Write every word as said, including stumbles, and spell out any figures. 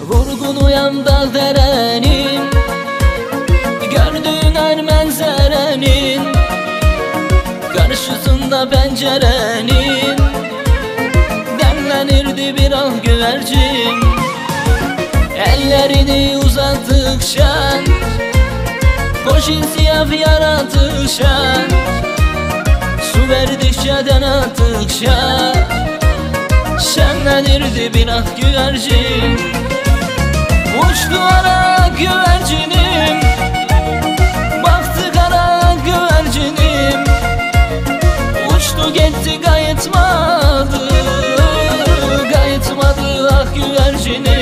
Vurgun uyan dağ derenin, gördüğün her menzerenin karşısında pencerenin demlenirdi bir ah güvercin. Ellerini uzattıkça koş insiyaf yaratışa, su verdikçe den attıkça şenlenirdi bir ah güvercin. Uçtu ara güvercinim, baktı kara güvercinim, uçtu gitti kayıtmadı, kayıtmadı ah güvercinim.